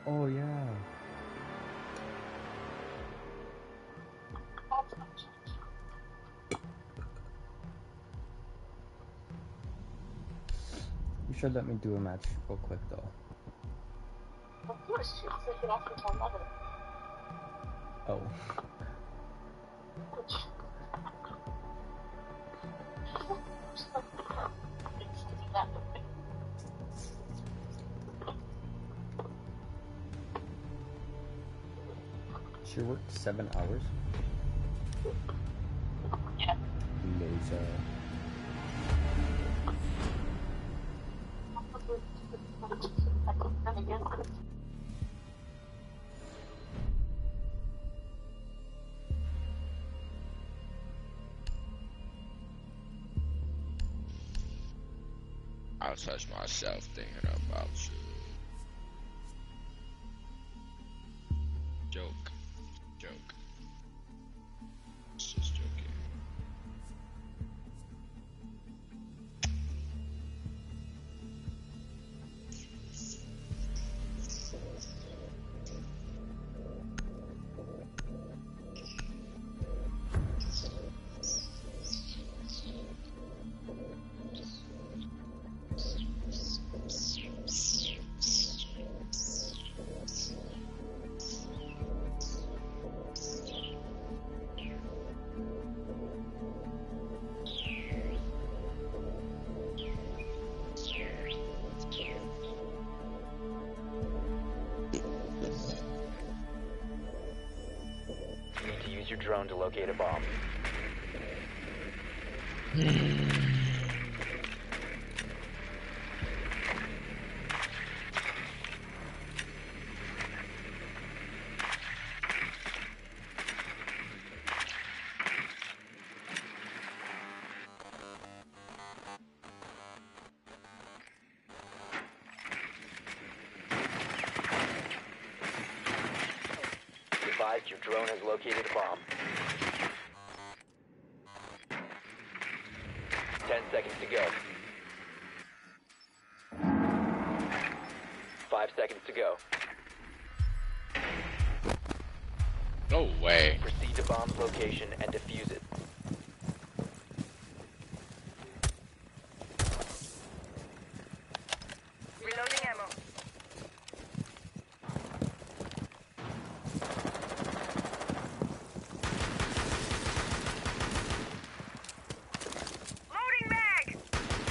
Oh yeah. You should let me do a match real quick though. Of course, you took it off until 11. Oh. She worked 7 hours? Yeah. Laser. I'll touch myself thinking about you. Joke. It's just joking. Your drone to locate a bomb. Advised, your drone has located a bomb. 10 seconds to go. 5 seconds to go. No way. Proceed to bomb's location and defuse it. Reloading ammo. Loading mag!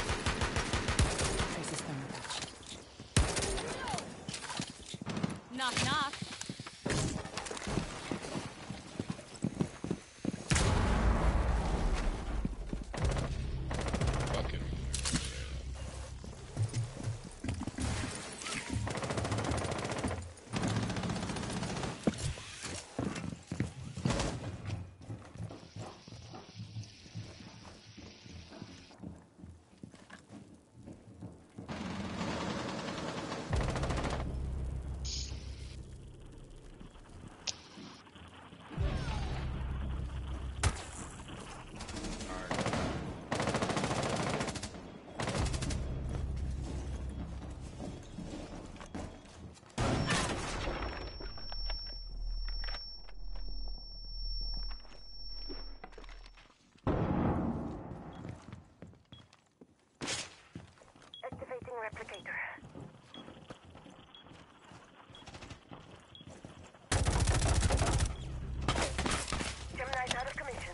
Knock knock. Fucking. Activating replicator. Gemini's out of commission.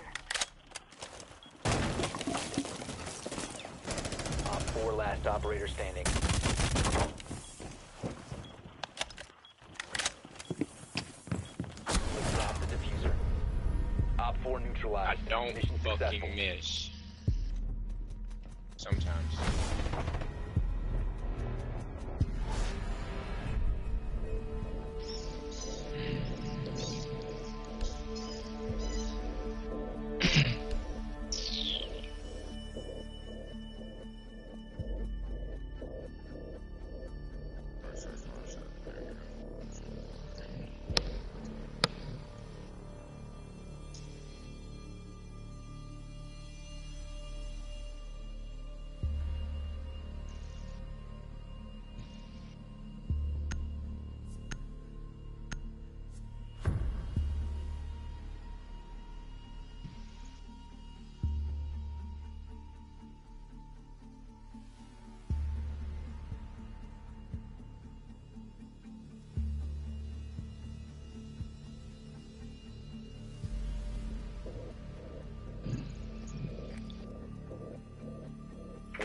Op 4 last operator standing. Drop the diffuser. Op 4 I neutralized. don't Mission fucking successful. miss. Sometimes.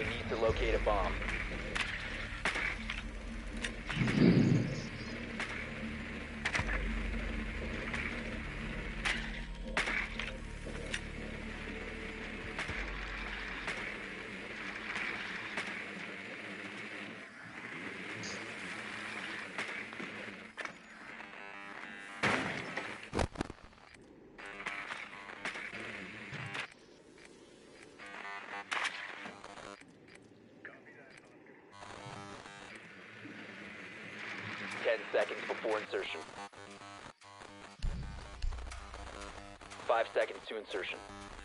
need to locate a bomb. Seconds before insertion. 5 seconds to insertion.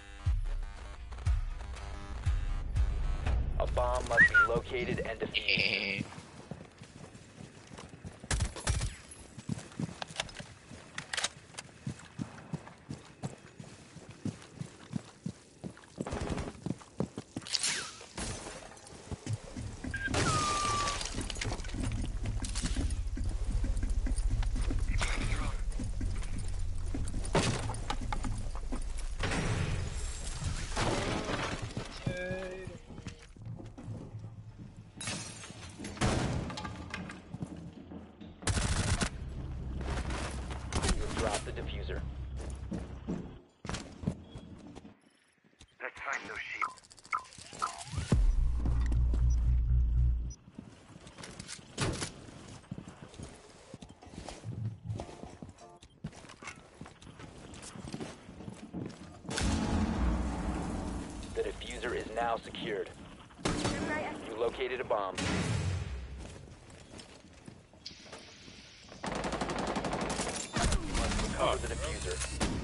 A bomb must be located and defused. Drop the diffuser. Let's find those sheep. The diffuser is now secured. You located a bomb. Recover the diffuser.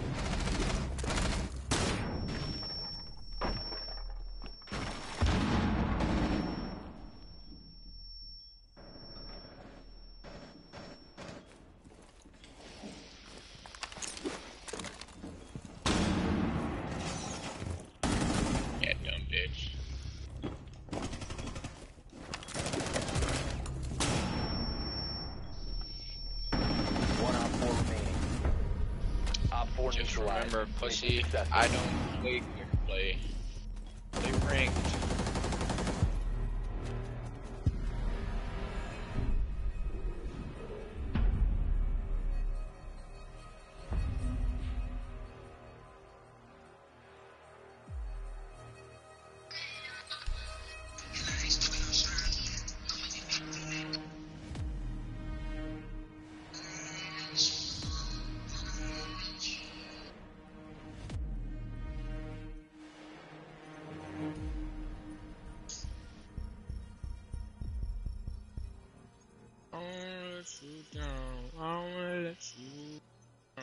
Yeah, dumb bitch. One op 4 remaining. Op 4 Just neutralized. remember, pussy, Mission successful. I don't play quick play. Play ranked. I wanna let you down. I wanna let you down.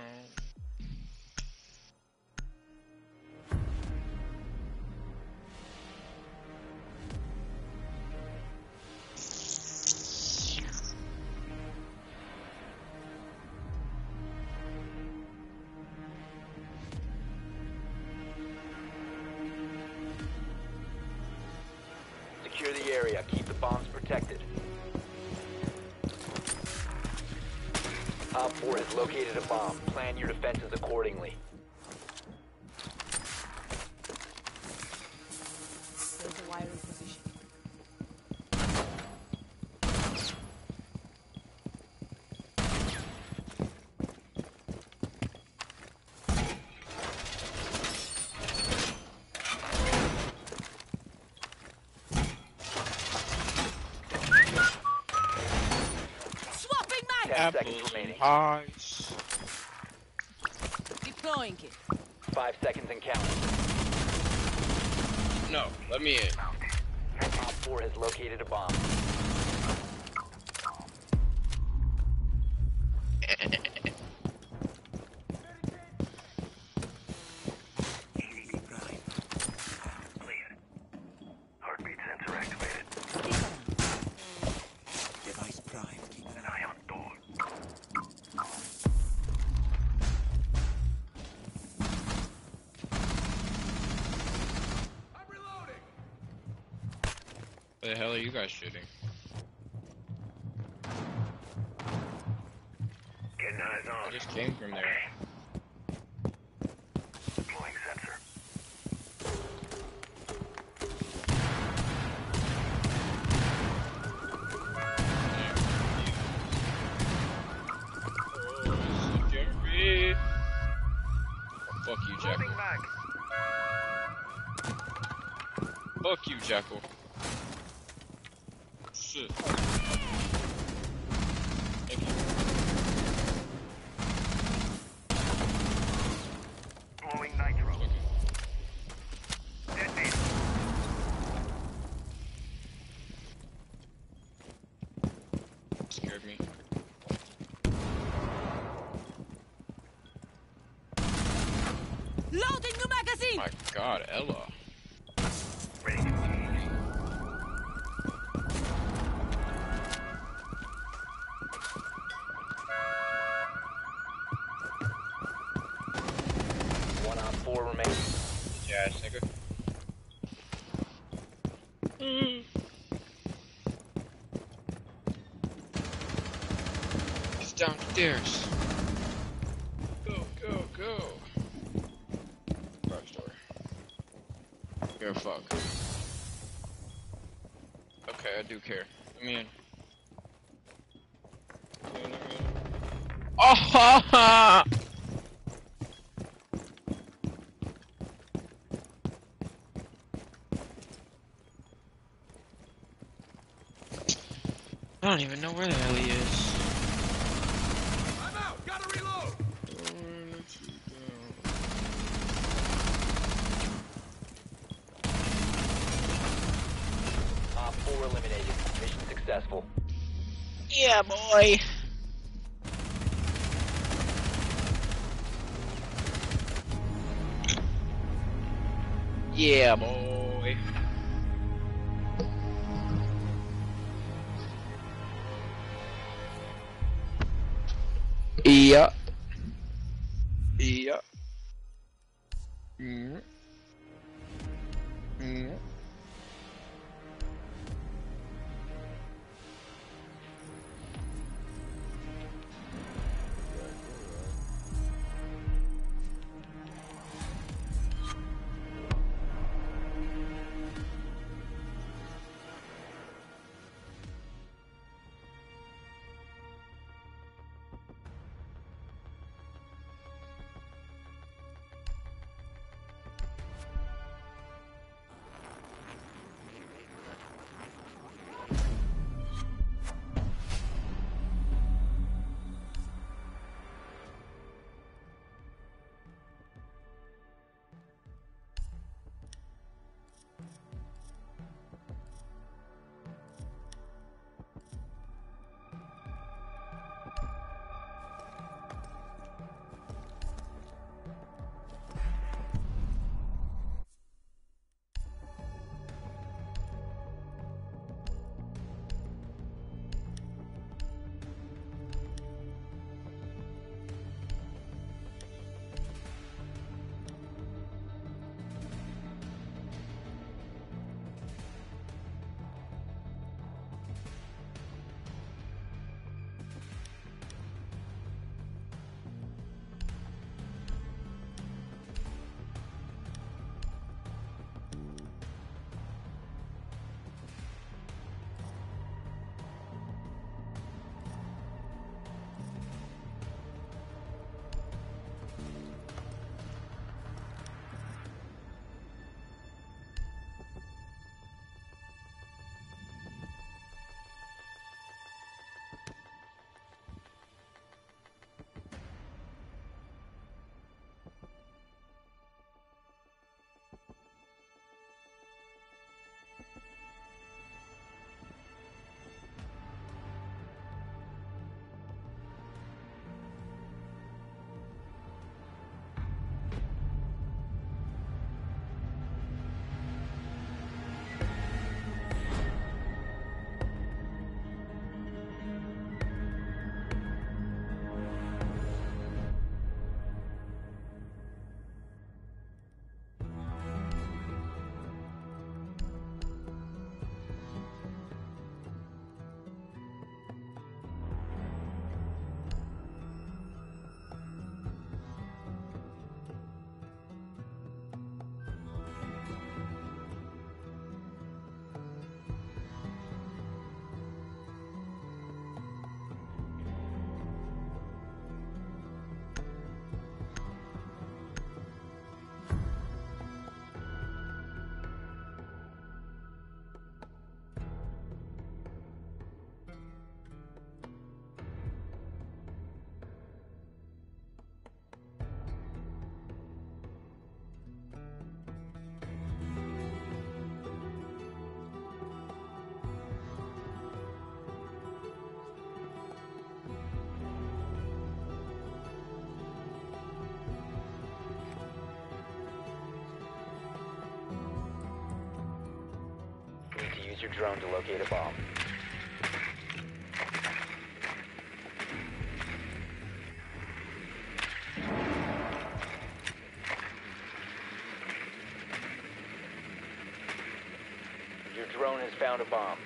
Secure the area. Keep the bombs protected. Op 4 has located a bomb. Plan your defenses accordingly. There's a wire in position. Swapping mag! 10 seconds Apples and remaining. pies. Deploying it. 5 seconds and counting. No, let me in. Op 4 has located a bomb. EDD prime. Clear. Heartbeat sensor activated. Device prime. Keep an eye on door. Where the hell are you guys shooting? Getting eyes I on. just came from there. Deploying sensor. you, Jackal. Shit. Thank you. Throwing nitro. Okay. Detonate. Scared me. Loading new magazine! My God, Ella. Ready to engage. One on four remaining. Yeah, nigga. He's downstairs. Go, go, go. Garage door. You're a fuck. Okay, I do care. Let me in. Oh, ha, ha! I don't even know where the hell he is. I'm out. Gotta reload. Op 4 eliminated. Mission successful. Yeah, boy. Yeah, boy. Yeah. Yeah. Mm. Mm. use your drone to locate a bomb. Your drone has found a bomb.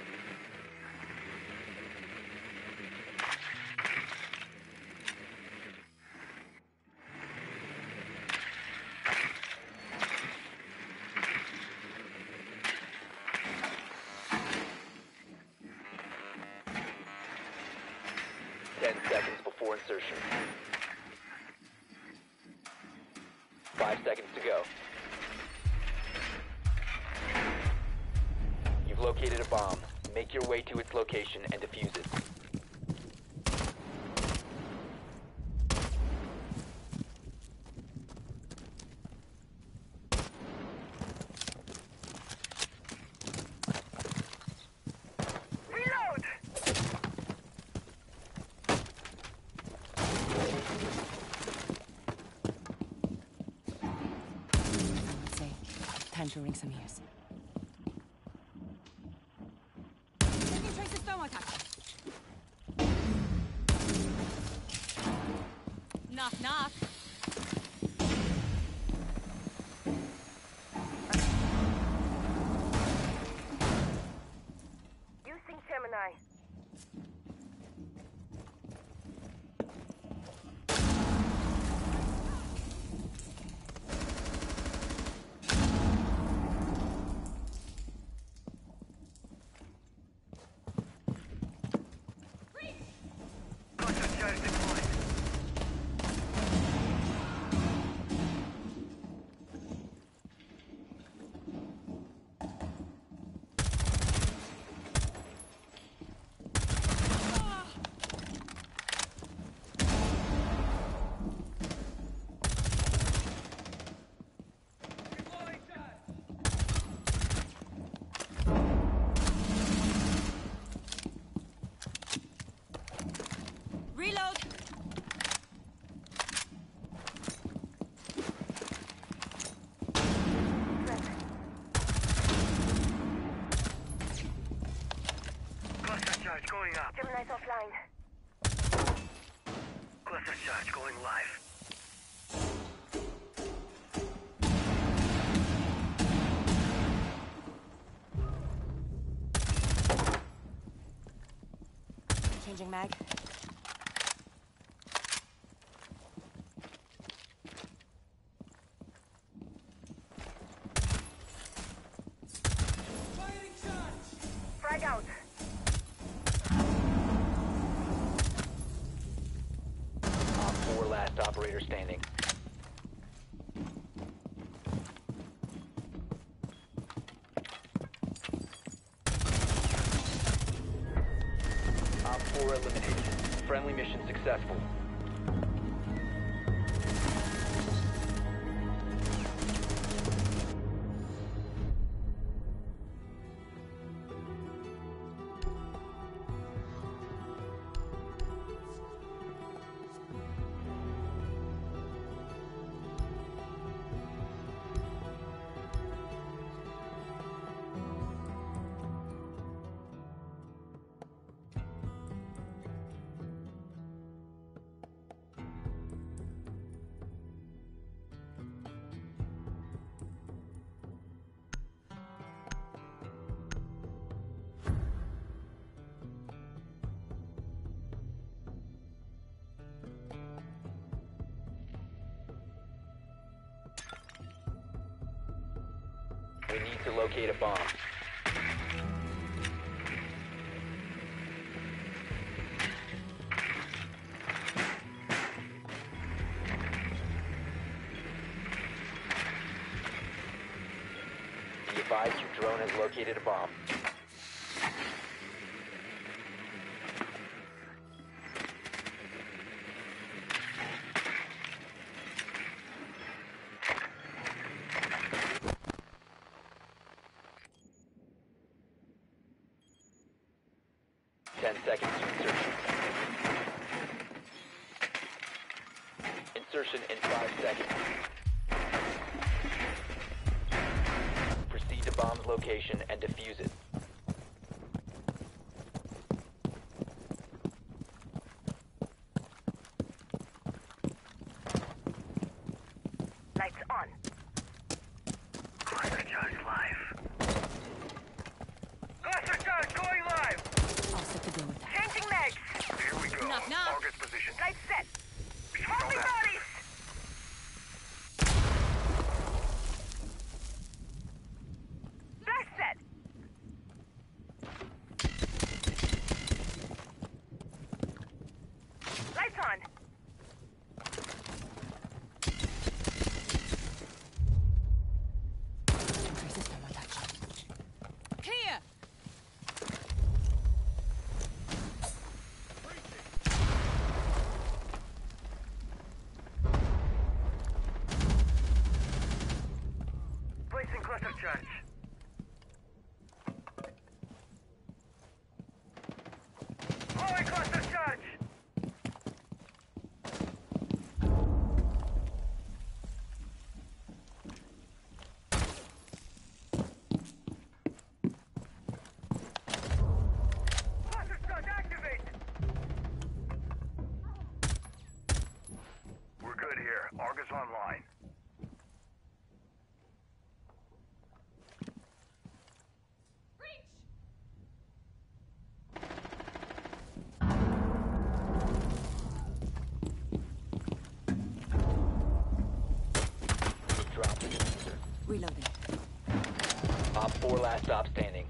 Seconds before insertion. 5 seconds to go. You've located a bomb. Make your way to its location and defuse it. Reload! Say, time to ring some ears. Taking traces thermal attack. Knock, knock. Using Gemini. Cluster charge deployed. Reload. Cluster charge going up. Gemini's offline. Cluster charge going live. Changing mag. Frag out. Op 4 last operator standing. Op 4 eliminated. Friendly mission successful. We need to locate a bomb. Be advised your drone has located a bomb. Seconds to insertion. Insertion in 5 seconds. Proceed to bomb's location and defuse it. Lights on. Traces thermal touch. Clear! Placing cluster charge. Throwing cluster charge. Cluster charge activate. We're good here. Argus online. Drop the diffuser. Reloading. Op 4 last stop standing.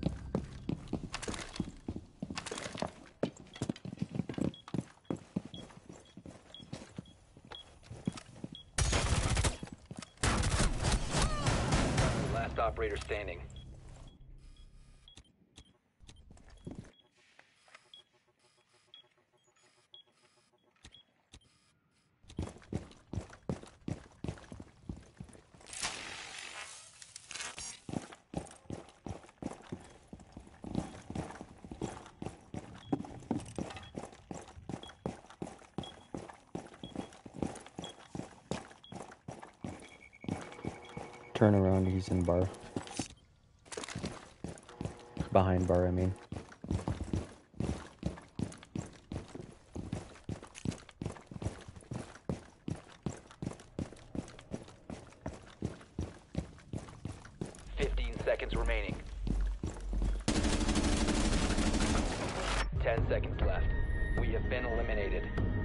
Last operator standing. Turn around, he's in bar. Behind bar, I mean. Seconds remaining. 10 seconds left. We have been eliminated.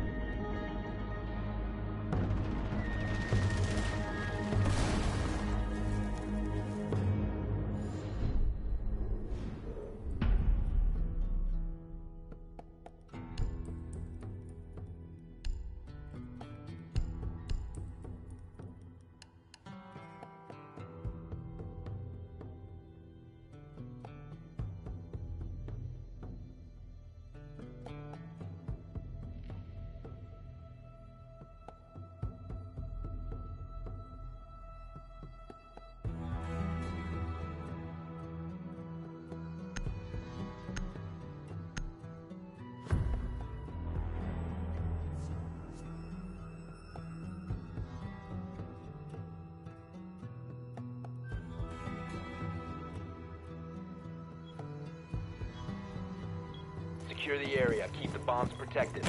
Secure the area. Keep the bombs protected.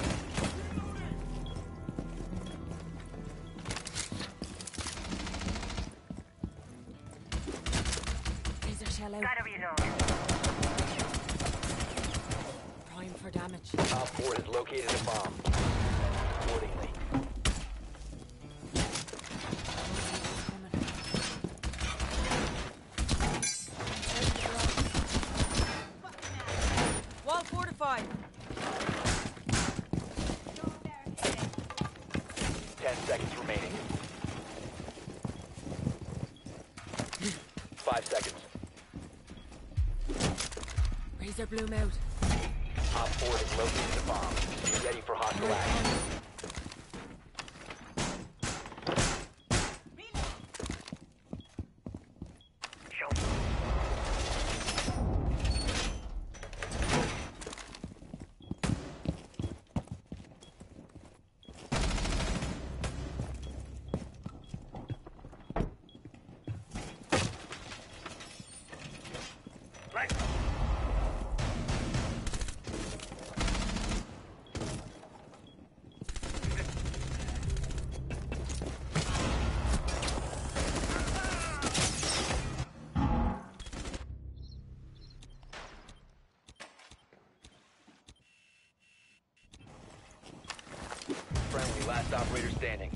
Laser shell out. Gotta reload. Prime for damage. Op 4 has located a bomb. Accordingly. Wall fortified. 10 seconds remaining. 5 seconds. Razor bloom out. Op 4 has located the bomb. Be ready for hostile action. Show. Lights. Friendly, last operator standing.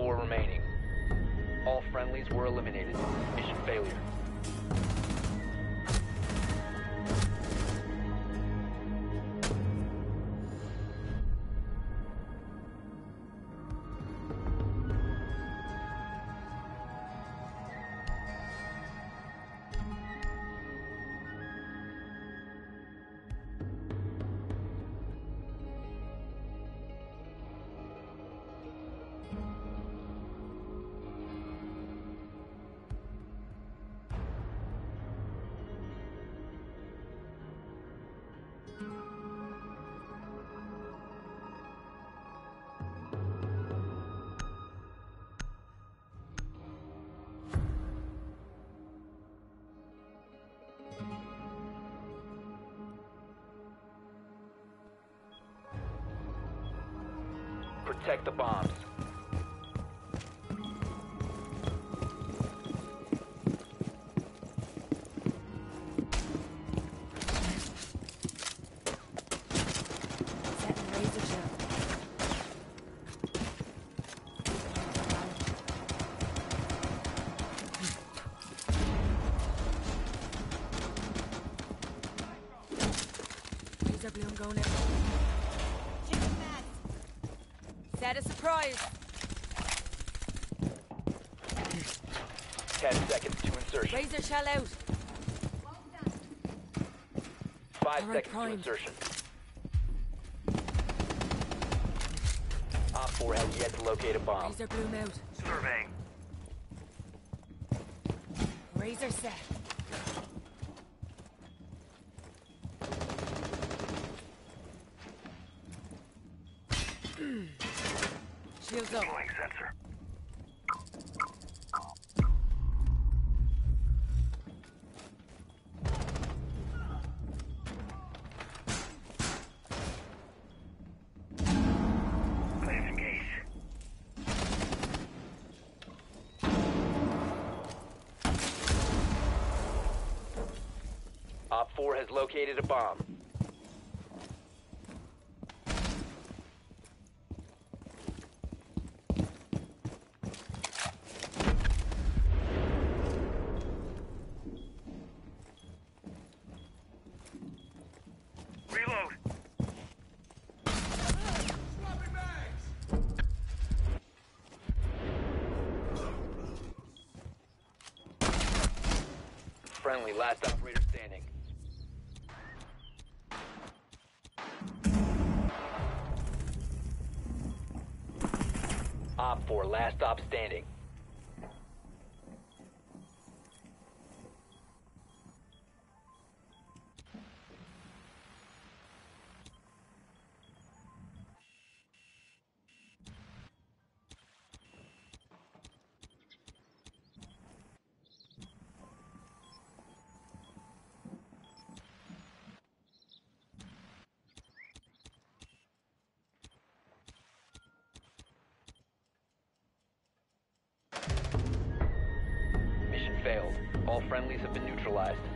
4 remaining. All friendlies were eliminated. Mission failure. Protect the bombs. Setting razor shell. Razor bloom going in. Set a surprise. 10 seconds to insertion. Razor shell out. 5 Alright, seconds to primed. insertion. Op 4 has yet to locate a bomb. Razor bloom out. Surveying. Razor set. Shields up. Deploying sensor. Please engage. Op 4 has located a bomb. Reload. Friendly, last operator standing. Op 4, last stop standing. Mission failed. All friendlies have been neutralized.